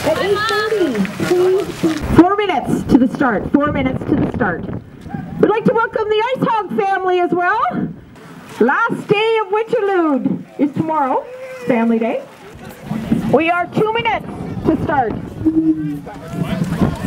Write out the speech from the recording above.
at 8:30. 4 minutes to the start. 4 minutes to the start. We'd like to welcome the Ice Hog family as well. Last day of Winterlude is tomorrow, family day. We are 2 minutes to start.